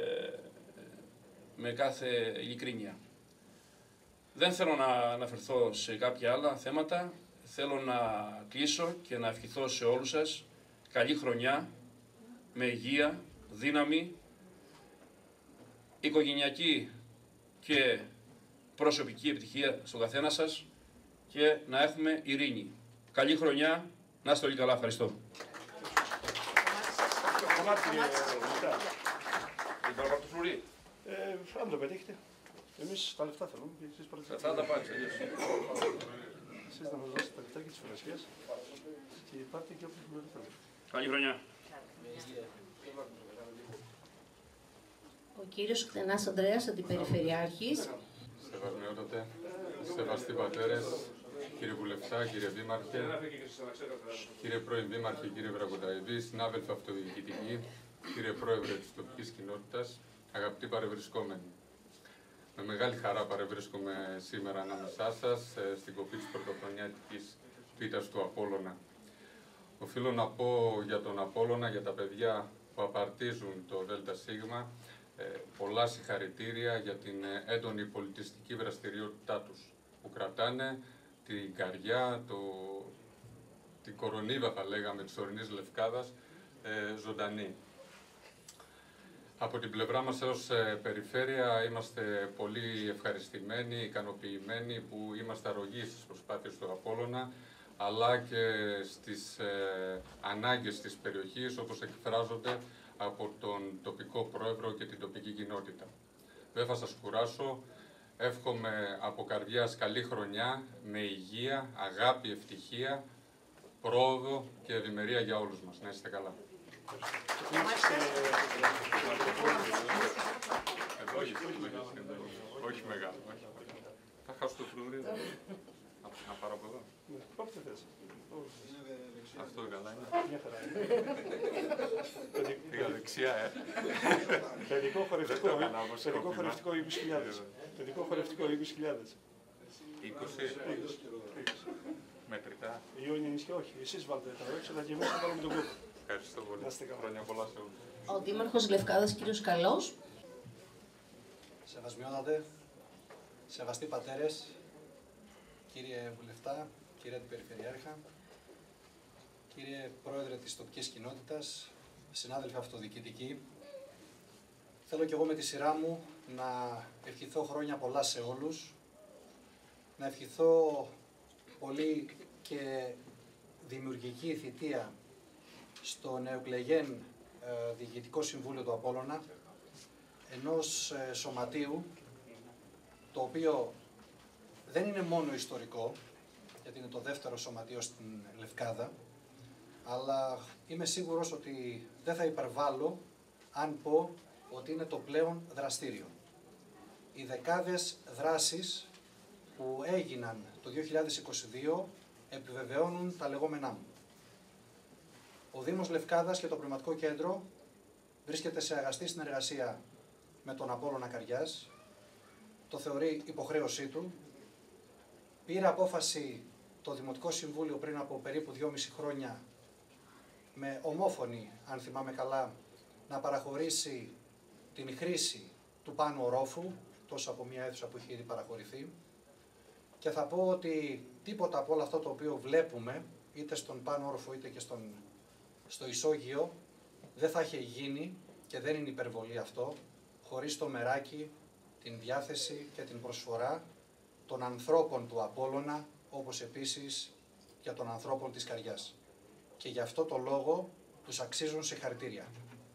με κάθε ειλικρίνεια. Δεν θέλω να αναφερθώ σε κάποια άλλα θέματα. θέλω να κλείσω και να ευχηθώ σε όλους σας καλή χρονιά, με υγεία, δύναμη, οικογενειακή και προσωπική επιτυχία στον καθένα σας και να έχουμε ειρήνη. Καλή χρονιά, να είστε όλοι καλά. Ευχαριστώ. Ε, αν το πετύχετε. Εμείς τα λεφτά θέλουμε και εσείς πάρετε. Θα τα πάρεις αλλιώς. Εσείς να μας δώσετε τα λεφτά και τις φρασκές και πάρτε και όποιες μπορεί θέλετε. Καλή χρονιά. Ο κύριος Κτενάς Ανδρέας, Αντιπεριφερειάρχης. Σεβασμιότατε, σεβαστοί πατέρες, κύριε Βουλευτά, κύριε Δήμαρχε, κύριε πρώην Δήμαρχε, κύριε Βρακονταϊδή, συνάδελφοι αυτοδιοικητικοί, κύριε Πρόεδρε της τοπικής κοινότητας, αγαπητοί παρευρισκόμενοι. Με μεγάλη χαρά παρευρίσκομαι σήμερα ανάμεσά σας στην κοπή της πρωτοχρονιάτικης πίτας του Απόλλωνα. Οφείλω να πω για τον Απόλλωνα, για τα παιδιά που απαρτίζουν το ΔΣ, πολλά συγχαρητήρια για την έντονη πολιτιστική δραστηριότητά τους, που κρατάνε την καρδιά, το, την κορονίδα θα λέγαμε της ορεινής Λευκάδας ε, ζωντανή. Από την πλευρά μας ως ε, περιφέρεια είμαστε πολύ ευχαριστημένοι, ικανοποιημένοι που είμαστε αρρωγοί στις προσπάθειες του Απόλλωνα, αλλά και στις ε, ανάγκες της περιοχής όπως εκφράζονται από τον τοπικό πρόεδρο και την τοπική κοινότητα. Δεν θα σας κουράσω. Εύχομαι από καρδιάς καλή χρονιά, με υγεία, αγάπη, ευτυχία, πρόοδο και ευημερία για όλους μας. Να είστε καλά. Όχι μεγάλο. Θα χάσω το φρούδι. Να πάρω από εδώ. Όποτε θες. Αυτό καλά είναι. Μια χαρά. Πήγα δεξιά, ε. Παιδικό χορευτικό, παιδικό χορευτικό είκοσι χιλιάδες. Παιδικό χορευτικό είκοσι χιλιάδες. είκοσι. Μετρητά. Η Ιόνια νησιά, όχι. Εσείς βάλτε τα έξοδα και εμείς θα βάλουμε τον κόπο. Ευχαριστώ πολύ. Χρόνια πολλά σε όλους. Ο Δήμαρχος Λευκάδας, κύριος Καλός. Σεβασμιότατε, σεβαστοί πατέρες, κύριε Βουλευτά, κύριε Αντιπεριφερειάρχα, κύριε Πρόεδρε της τοπικής κοινότητας, συνάδελφοι αυτοδιοικητικοί, θέλω και εγώ με τη σειρά μου να ευχηθώ χρόνια πολλά σε όλους, να ευχηθώ πολύ και δημιουργική θητεία στο νεοεκλεγέν ε, Διοικητικό Συμβούλιο του Απόλλωνα, ενός ε, σωματείου το οποίο δεν είναι μόνο ιστορικό, γιατί είναι το δεύτερο σωματείο στην Λευκάδα, αλλά είμαι σίγουρος ότι δεν θα υπερβάλλω αν πω ότι είναι το πλέον δραστήριο. Οι δεκάδες δράσεις που έγιναν το δύο χιλιάδες είκοσι δύο επιβεβαιώνουν τα λεγόμενά μου. Ο Δήμος Λευκάδας και το Πνευματικό Κέντρο βρίσκεται σε αγαστή συνεργασία με τον Απόλλωνα Καριάς, το θεωρεί υποχρέωσή του. Πήρε απόφαση το Δημοτικό Συμβούλιο πριν από περίπου δυόμιση χρόνια με ομόφωνη, αν θυμάμαι καλά, να παραχωρήσει την χρήση του πάνω ορόφου, τόσο από μια αίθουσα που είχε ήδη παραχωρηθεί. Και θα πω ότι τίποτα από όλο αυτό το οποίο βλέπουμε, είτε στον πάνω όροφο είτε και στον, στο ισόγειο, δεν θα είχε γίνει, και δεν είναι υπερβολή αυτό, χωρίς το μεράκι, την διάθεση και την προσφορά των ανθρώπων του Απόλλωνα, όπως επίσης και των ανθρώπων της Καριάς. Και γι' αυτό το λόγο τους αξίζουν συγχαρητήρια.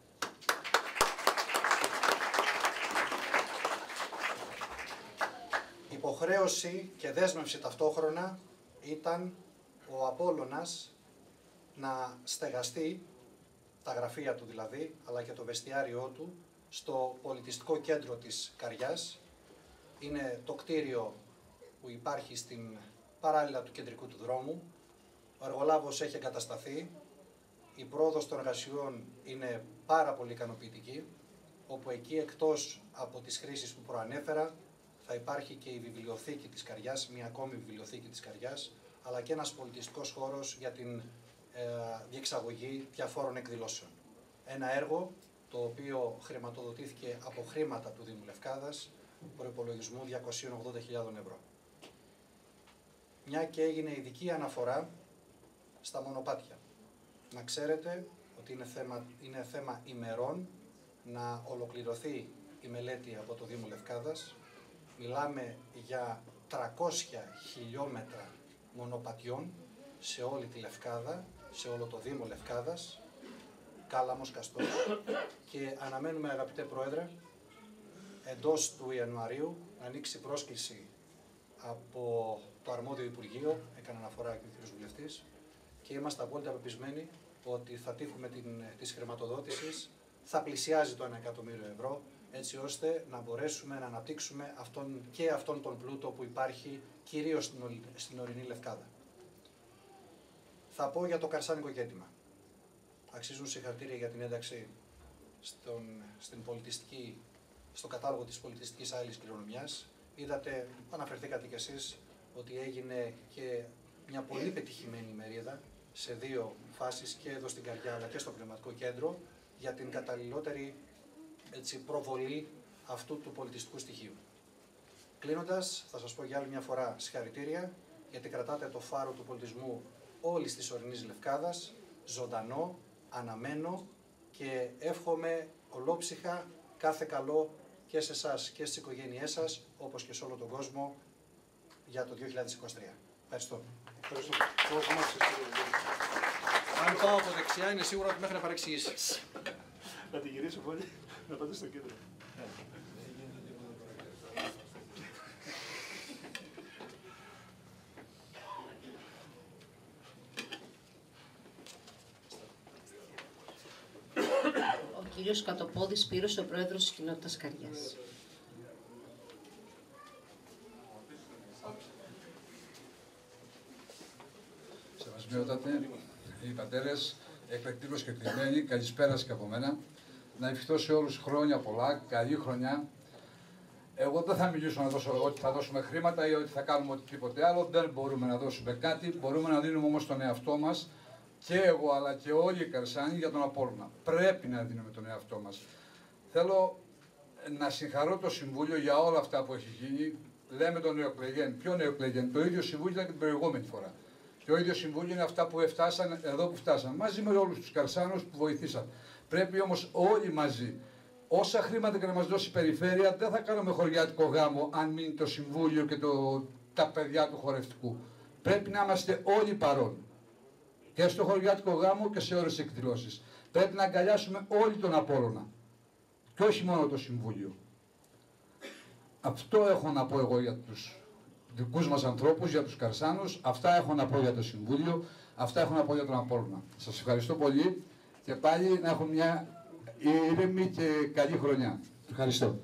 Υποχρέωση και δέσμευση ταυτόχρονα ήταν ο Απόλλωνας να στεγαστεί, τα γραφεία του δηλαδή, αλλά και το βεστιάριό του, στο πολιτιστικό κέντρο της Καριάς. Είναι το κτίριο που υπάρχει στην παράλληλα του κεντρικού του δρόμου. Ο εργολάβος έχει εγκατασταθεί. Η πρόοδος των εργασιών είναι πάρα πολύ ικανοποιητική, όπου εκεί εκτός από τις χρήσεις που προανέφερα θα υπάρχει και η βιβλιοθήκη της Καριάς, μια ακόμη βιβλιοθήκη της Καριάς, αλλά και ένας πολιτιστικός χώρος για την ε, διεξαγωγή διαφόρων εκδηλώσεων. Ένα έργο το οποίο χρηματοδοτήθηκε από χρήματα του Δήμου Λευκάδας, προϋπολογισμού διακόσιες ογδόντα χιλιάδες ευρώ. μια και έγινε ειδική αναφορά στα μονοπάτια. Να ξέρετε ότι είναι θέμα, είναι θέμα ημερών να ολοκληρωθεί η μελέτη από το Δήμο Λευκάδας. Μιλάμε για τριακόσια χιλιόμετρα μονοπατιών σε όλη τη Λευκάδα, σε όλο το Δήμο Λευκάδας, Κάλαμος, Καστός, και αναμένουμε, αγαπητέ Πρόεδρε, εντός του Ιανουαρίου να ανοίξει πρόσκληση από το αρμόδιο Υπουργείο, έκανε αναφορά και ο κ. Βουλευτής, και είμαστε απόλυτα πεπισμένοι ότι θα τύχουμε την, της χρηματοδότησης, θα πλησιάζει το ένα εκατομμύριο ευρώ, έτσι ώστε να μπορέσουμε να αναπτύξουμε αυτόν, και αυτόν τον πλούτο που υπάρχει κυρίως στην, στην ορεινή Λευκάδα. Θα πω για το καρσάνικο κέντημα. Αξίζουν συγχαρητήρια για την ένταξη στον, στην πολιτιστική, στο κατάλογο της πολιτιστικής άειλης κληρονομιάς. Είδατε, αναφερθήκατε κι εσείς, ότι έγινε και μια πολύ πετυχημένη ημερίδα σε δύο φάσεις, και εδώ στην Καρδιά αλλά και στο Πνευματικό Κέντρο, για την καταλληλότερη, έτσι, προβολή αυτού του πολιτιστικού στοιχείου. Κλείνοντας, θα σας πω για άλλη μια φορά συγχαρητήρια, γιατί κρατάτε το φάρο του πολιτισμού όλης της ορεινής Λευκάδας ζωντανό, αναμένο, και εύχομαι ολόψυχα κάθε καλό και σε εσάς και στις οικογένειές σας, όπως και σε όλο τον κόσμο, για το δύο χιλιάδες είκοσι τρία. Ευχαριστώ. Ευχαριστώ. Αν πάω από δεξιά, είναι σίγουρο ότι μέχρι να παρεξηγήσει. Να τη γυρίσω πολύ, να πάτε στο κέντρο. Ο κύριος Κατοπόδης Σπύρος, ο πρόεδρος της κοινότητας Καρδιάς. Σεβασμιότατε, οι πατέρες, εκπληκτικώς και κλεισμένοι, καλησπέρα και από μένα. Να ευχηθώ σε όλους χρόνια πολλά, καλή χρονιά. Εγώ δεν θα μιλήσω να δώσω ότι θα δώσουμε χρήματα ή ότι θα κάνουμε οτιδήποτε άλλο. Δεν μπορούμε να δώσουμε κάτι. Μπορούμε να δίνουμε όμως τον εαυτό μας, και εγώ αλλά και όλοι οι Καρσάνοι, για τον Απόλλωνα. Πρέπει να δίνουμε τον εαυτό μας. Θέλω να συγχαρώ το Συμβούλιο για όλα αυτά που έχει γίνει. Λέμε τον νεοεκλεγέν. Ποιο νεοεκλεγέν? Το ίδιο Συμβούλιο ήταν και την προηγούμενη φορά. Το ίδιο Συμβούλιο είναι αυτά που φτάσαν εδώ που φτάσαν. Μαζί με όλους τους Καρσάνους που βοηθήσαν. Πρέπει όμως όλοι μαζί. Όσα χρήματα και να μας δώσει η περιφέρεια, δεν θα κάνουμε χωριάτικο γάμο αν μείνει το Συμβούλιο και το, τα παιδιά του χορευτικού. Πρέπει να είμαστε όλοι παρόν. Και στο χωριάτικο γάμο και σε όλες τις εκδηλώσεις. Πρέπει να αγκαλιάσουμε όλοι τον Απόλλωνα. Και όχι μόνο το Συμβούλιο. Αυτό έχω να πω εγώ για τους δικούς μας ανθρώπους, για τους Καρσάνους. Αυτά έχω να πω για το Συμβούλιο. Αυτά έχω να πω για τον Απόλλωνα. Σας ευχαριστώ πολύ και πάλι να έχουμε μια ήρεμη και καλή χρονιά. Ευχαριστώ.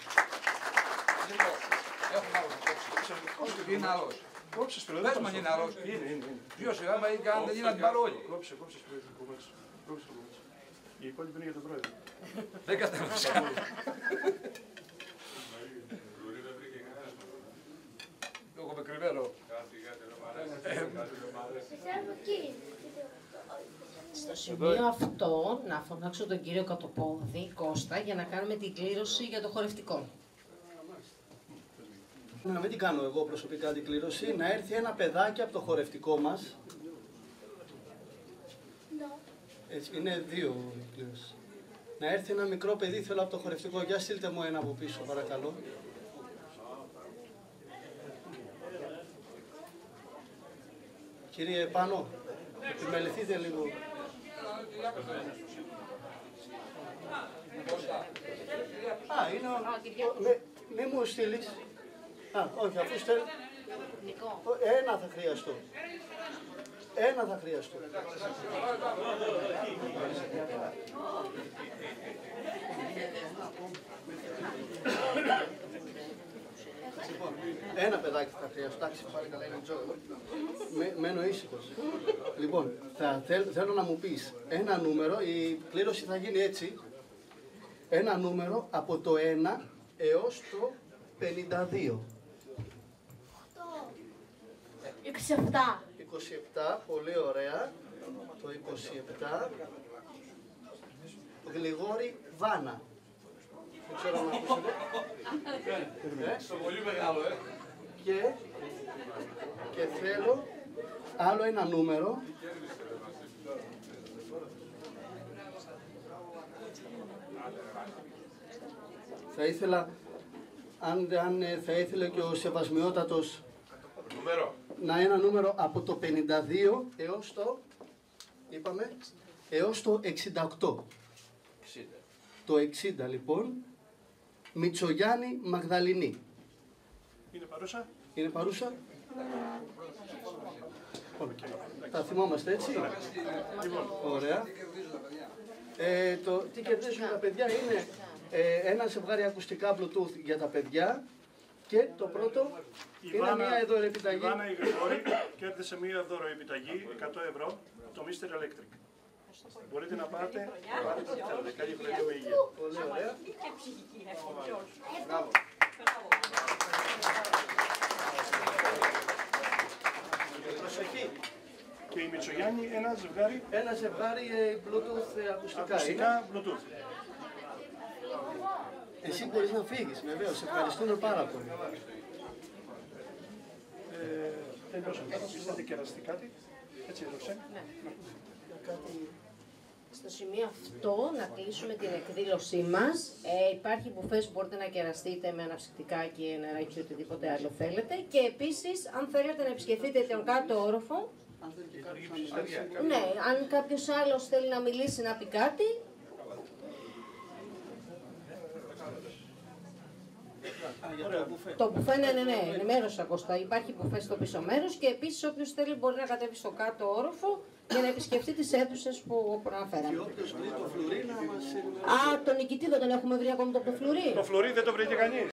Είναι άλλος. Κόψες, πρόεδρε. Πες μου αν είναι άλλος. Είναι, είναι, είναι. Ποιος είναι, άμα είναι, αν δεν είναι να την πάρω όλοι. Κόψε, κόψες, πρόεδρε. Κόψες, κόψες. Η υπόλοιπη είναι για τον πρόεδρο. Δεν κατάλαβα. Εγώ με κρυβαίνω. Στο σημείο αυτό, να φωνάξω τον κύριο Κατοπόδη, Κώστα, για να κάνουμε την κλήρωση για το χορευτικό. Να μην την κάνω εγώ προσωπικά την κλήρωση, να έρθει ένα παιδάκι από το χορευτικό μας. Έτσι, είναι δύο οι κλήρωση. Να έρθει ένα μικρό παιδί, θέλω από το χορευτικό. Για στείλτε μου ένα από πίσω, παρακαλώ. Κύριε Πάνο, επιμεληθείτε λίγο. Α, είναι ο... Μη, μη μου στείλεις. Α, όχι, αφού στέλνει... Ένα θα χρειαστώ. Ένα θα χρειαστώ. Λοιπόν, ένα παιδάκι θα χρειαστώ. Εντάξει, πάλι καλά, είναι ο Τζο. Μένω ήσυχος. Λοιπόν, θα θέλ, θέλω να μου πεις ένα νούμερο, η κλήρωση θα γίνει έτσι. Ένα νούμερο από το ένα έως το πενήντα δύο. είκοσι επτά. είκοσι επτά, πολύ ωραία. Το είκοσι επτά. Γλιγόρη Βάνα. Δεν ξέρω αν ακούσατε. Στο πολύ μεγάλο, ε. και, και θέλω άλλο ένα νούμερο. Θα ήθελα, αν, αν θα ήθελε και ο Σεβασμιότατος Νούμερο. να ένα νούμερο από το πενήντα δύο έως το, είπαμε, έως το εξήντα οκτώ. εξήντα. Το εξήντα λοιπόν, Μητσογιάννη Μαγδαληνή. Είναι παρούσα. Είναι παρούσα. Τα θυμόμαστε έτσι. Ωραία. Ε, το, τι κερδίζουν τα παιδιά είναι ε, ένα ζευγάρι ακουστικά Bluetooth για τα παιδιά και το πρώτο είναι μια δωροεπιταγή. Η Βάνα η Γρηγόρη κέρδισε μια δωροεπιταγή εκατό ευρώ το μίστερ Electric. Μπορείτε να πάτε, πάρετε ό,τι θέλετε. Καλή χρονιά με υγεία. Πολύ ωραία. Μπράβο. Προσοχή. Και η Μητσογιάννη ένα ζευγάρι. Ένα ζευγάρι ε, Bluetooth ε, ακουστικά. Ακουστικά Bluetooth. Εσύ μπορείς να φύγεις, βεβαίως. Σε ευχαριστούμε πάρα πολύ. Ε, τελειώσαμε. Θέλετε κεραστεί κάτι. Έτσι έδωσε. Ναι. Κάτι... Στο σημείο αυτό να κλείσουμε την εκδήλωσή μας. Ε, υπάρχει μπουφές που μπορείτε να κεραστείτε με αναψυκτικάκι, νεράκι, οτιδήποτε άλλο θέλετε. Και επίσης, αν θέλετε να επισκεφτείτε τον κάτω όροφο, ναι, αν κάποιος άλλος θέλει να μιλήσει, να πει κάτι. Το μπουφέ, ναι, ναι, ναι, είναι μέρος Κώστα. Υπάρχει μπουφέ στο πίσω μέρος και επίσης όποιος θέλει μπορεί να κατέβει στο κάτω όροφο για να επισκεφτεί τις αίθουσες που προαναφέραμε. Και όποιος βρει το φλουρί να μας... Α, τον νικητή δεν τον έχουμε βρει ακόμα το φλουρί. Το φλουρί δεν το βρήκε κανείς.